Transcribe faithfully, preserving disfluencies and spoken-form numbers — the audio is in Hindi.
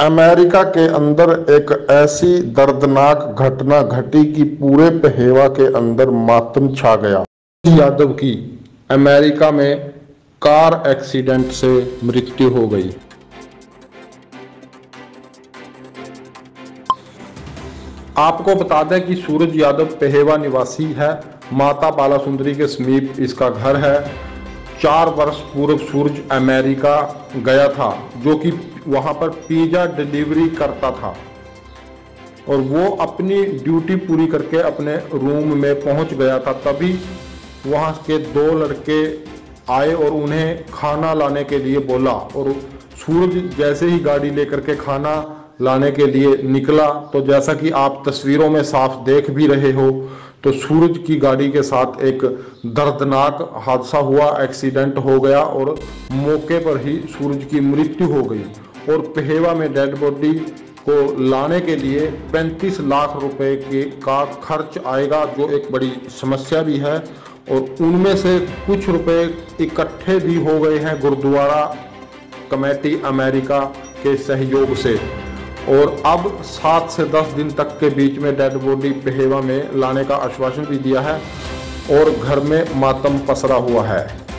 अमेरिका के अंदर एक ऐसी दर्दनाक घटना घटी कि पूरे पहेवा के अंदर मातम छा गया। यादव की अमेरिका में कार एक्सीडेंट से मृत्यु हो गई। आपको बता दें कि सूरज यादव पहेवा निवासी है। माता बाला सुंदरी के समीप इसका घर है। चार वर्ष पूर्व सूरज अमेरिका गया था, जो कि वहां पर पिज्जा डिलीवरी करता था और वो अपनी ड्यूटी पूरी करके अपने रूम में पहुंच गया था। तभी वहां के दो लड़के आए और उन्हें खाना लाने के लिए बोला और सूरज जैसे ही गाड़ी लेकर के खाना लाने के लिए निकला तो जैसा कि आप तस्वीरों में साफ देख भी रहे हो, तो सूरज की गाड़ी के साथ एक दर्दनाक हादसा हुआ, एक्सीडेंट हो गया और मौके पर ही सूरज की मृत्यु हो गई। और पहेवा में डेड बॉडी को लाने के लिए पैंतीस लाख रुपए के का खर्च आएगा, जो एक बड़ी समस्या भी है। और उनमें से कुछ रुपए इकट्ठे भी हो गए हैं गुरुद्वारा कमेटी अमेरिका के सहयोग से। और अब सात से दस दिन तक के बीच में डेड बॉडी पहेवा में लाने का आश्वासन भी दिया है और घर में मातम पसरा हुआ है।